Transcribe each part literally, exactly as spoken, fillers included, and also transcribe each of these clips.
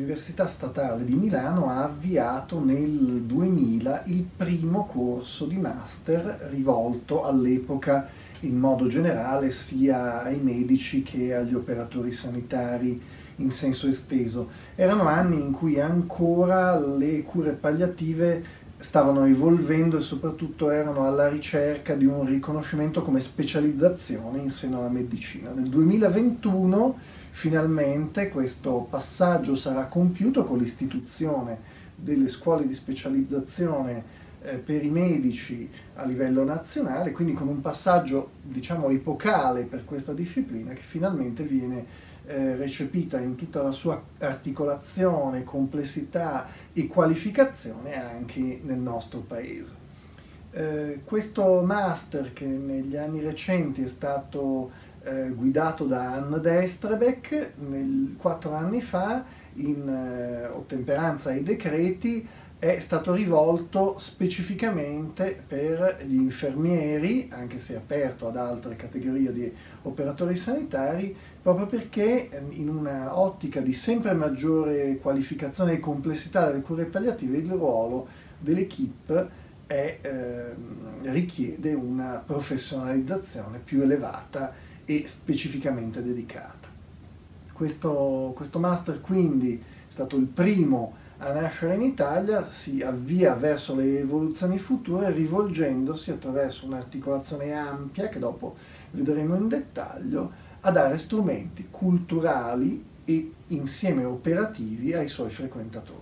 l'Università Statale di Milano ha avviato nel duemila il primo corso di master rivolto all'epoca in modo generale sia ai medici che agli operatori sanitari in senso esteso. Erano anni in cui ancora le cure palliative stavano evolvendo e soprattutto erano alla ricerca di un riconoscimento come specializzazione in seno alla medicina. Nel duemilaventuno finalmente questo passaggio sarà compiuto con l'istituzione delle scuole di specializzazione eh, per i medici a livello nazionale, quindi con un passaggio diciamo epocale per questa disciplina che finalmente viene Eh, recepita in tutta la sua articolazione, complessità e qualificazione anche nel nostro paese. Eh, questo master, che negli anni recenti è stato eh, guidato da Anne Destrebeck, nel, quattro anni fa, in eh, ottemperanza ai decreti, è stato rivolto specificamente per gli infermieri, anche se è aperto ad altre categorie di operatori sanitari, proprio perché in una ottica di sempre maggiore qualificazione e complessità delle cure palliative il ruolo dell'equipe è, eh, richiede una professionalizzazione più elevata e specificamente dedicata. Questo, questo master quindi è stato il primo a nascere in Italia, si avvia verso le evoluzioni future rivolgendosi attraverso un'articolazione ampia, che dopo vedremo in dettaglio, a dare strumenti culturali e insieme operativi ai suoi frequentatori.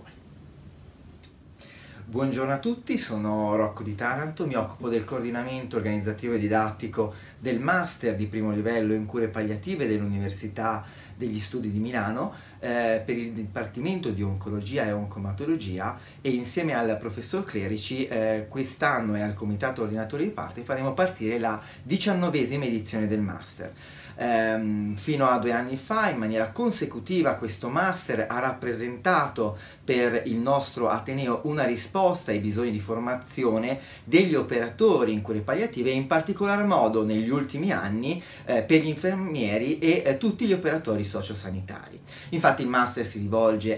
Buongiorno a tutti, sono Rocco di Taranto, mi occupo del coordinamento organizzativo e didattico del Master di primo livello in cure palliative dell'Università degli Studi di Milano eh, per il Dipartimento di Oncologia e Oncomatologia, e insieme al professor Clerici eh, quest'anno e al Comitato Ordinatori di Parte faremo partire la diciannovesima edizione del Master. Eh, fino a due anni fa, in maniera consecutiva, questo Master ha rappresentato per il nostro Ateneo una risposta ai bisogni di formazione degli operatori in cure palliative e in particolar modo negli ultimi anni eh, per gli infermieri e eh, tutti gli operatori sociosanitari. Infatti il Master si rivolge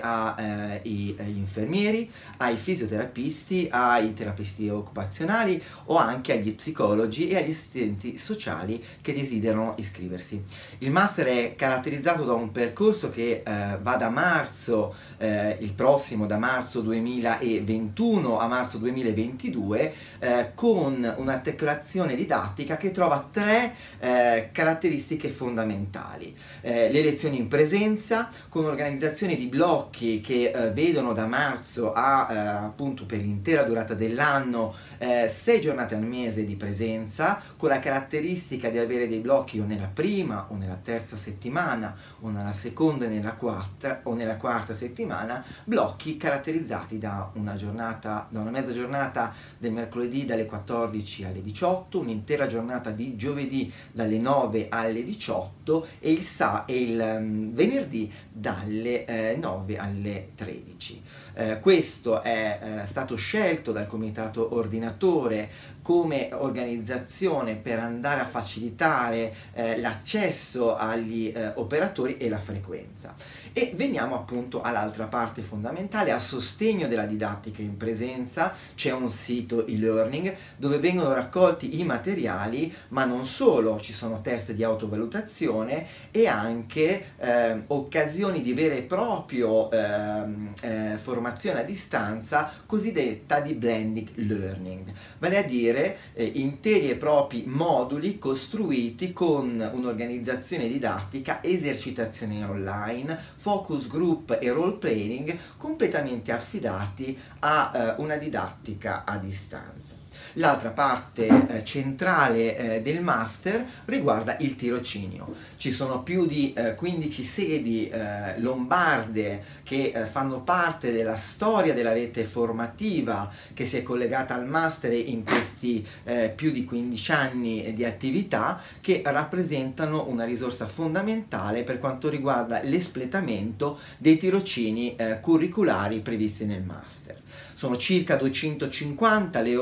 agli eh, infermieri, ai fisioterapisti, ai terapisti occupazionali o anche agli psicologi e agli assistenti sociali che desiderano iscriversi. Il Master è caratterizzato da un percorso che eh, va da marzo, eh, il prossimo da marzo duemilaventuno a marzo duemilaventidue, eh, con un'articolazione didattica che trova tre eh, caratteristiche fondamentali. Eh, le lezioni in presenza, con organizzazione di blocchi che eh, vedono da marzo a eh, appunto per l'intera durata dell'anno eh, sei giornate al mese di presenza, con la caratteristica di avere dei blocchi o nella prima o nella terza settimana o nella seconda e nella quarta o nella quarta settimana, blocchi caratterizzati da una giornata, da una mezza giornata del mercoledì dalle quattordici alle diciotto, un'intera giornata di giovedì dalle nove alle diciotto e il, sa e il um, venerdì dalle eh, nove alle tredici. Eh, questo è eh, stato scelto dal comitato ordinatore come organizzazione per andare a facilitare eh, l'accesso agli eh, operatori e la frequenza. E veniamo appunto all'altra parte fondamentale: a sostegno della didattica in presenza c'è un sito e-learning dove vengono raccolti i materiali, ma non solo, ci sono test di autovalutazione e anche eh, occasioni di vero e proprio eh, eh, formazione a distanza cosiddetta di blended learning, vale a dire eh, interi e propri moduli costruiti con un'organizzazione didattica, esercitazioni online, focus group e role playing completamente affidati a eh, una didattica a distanza. L'altra parte eh, centrale eh, del Master riguarda il tirocinio. Ci sono più di eh, quindici sedi eh, lombarde che eh, fanno parte della storia della rete formativa che si è collegata al Master in questi eh, più di quindici anni di attività, che rappresentano una risorsa fondamentale per quanto riguarda l'espletamento dei tirocini eh, curriculari previsti nel Master. Sono circa duecentocinquanta le ore che dovranno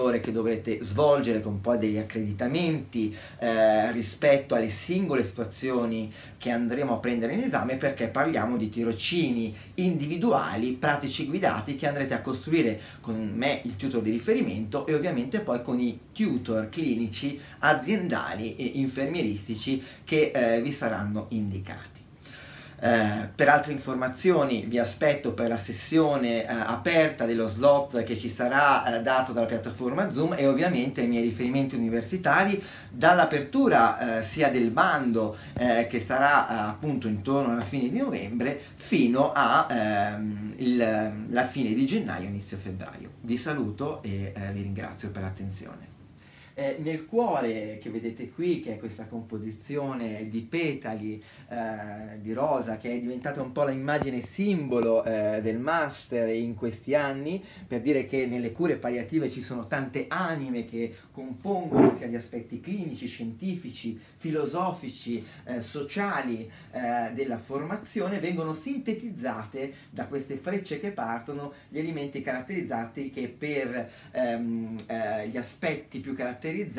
dovrete svolgere con poi degli accreditamenti eh, rispetto alle singole situazioni che andremo a prendere in esame, perché parliamo di tirocini individuali, pratici guidati, che andrete a costruire con me, il tutor di riferimento, e ovviamente poi con i tutor clinici aziendali e infermieristici che eh, vi saranno indicati. Eh, per altre informazioni vi aspetto per la sessione eh, aperta dello slot che ci sarà eh, dato dalla piattaforma Zoom, e ovviamente i miei riferimenti universitari dall'apertura eh, sia del bando eh, che sarà eh, appunto intorno alla fine di novembre fino alla ehm, fine di gennaio, inizio febbraio. Vi saluto e eh, vi ringrazio per l'attenzione. Eh, nel cuore che vedete qui, che è questa composizione di petali eh, di rosa, che è diventata un po' l'immagine simbolo eh, del master in questi anni, per dire che nelle cure palliative ci sono tante anime che compongono sia gli aspetti clinici, scientifici, filosofici, eh, sociali eh, della formazione. Vengono sintetizzate da queste frecce che partono gli elementi caratterizzanti che per ehm, eh, gli aspetti più caratterizzanti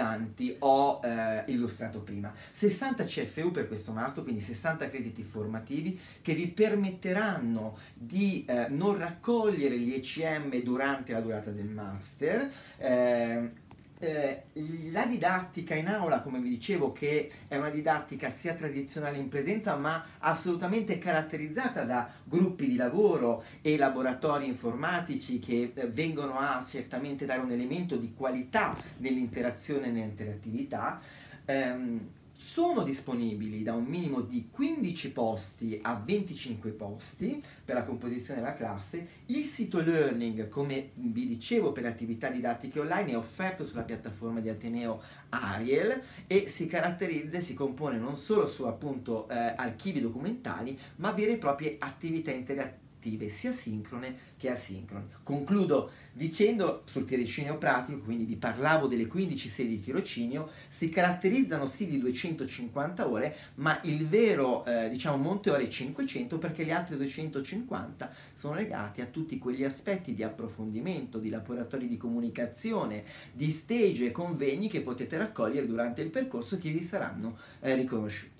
ho eh, illustrato prima. sessanta C F U per questo master, quindi sessanta crediti formativi che vi permetteranno di eh, non raccogliere gli E C M durante la durata del master. Eh, Eh, la didattica in aula, come vi dicevo, che è una didattica sia tradizionale in presenza, ma assolutamente caratterizzata da gruppi di lavoro e laboratori informatici che eh, vengono a certamente dare un elemento di qualità nell'interazione e nell'interattività. Ehm, sono disponibili da un minimo di quindici posti a venticinque posti per la composizione della classe. Il sito learning, come vi dicevo, per le attività didattiche online è offerto sulla piattaforma di Ateneo Ariel e si caratterizza e si compone non solo su appunto eh, archivi documentali, ma vere e proprie attività interattive sia sincrone che asincrone. Concludo dicendo sul tirocinio pratico, quindi vi parlavo delle quindici sedi di tirocinio, si caratterizzano sì di duecentocinquanta ore, ma il vero eh, diciamo monte ore è cinquecento, perché gli altri duecentocinquanta sono legati a tutti quegli aspetti di approfondimento, di laboratori di comunicazione, di stage e convegni che potete raccogliere durante il percorso, che vi saranno eh, riconosciuti.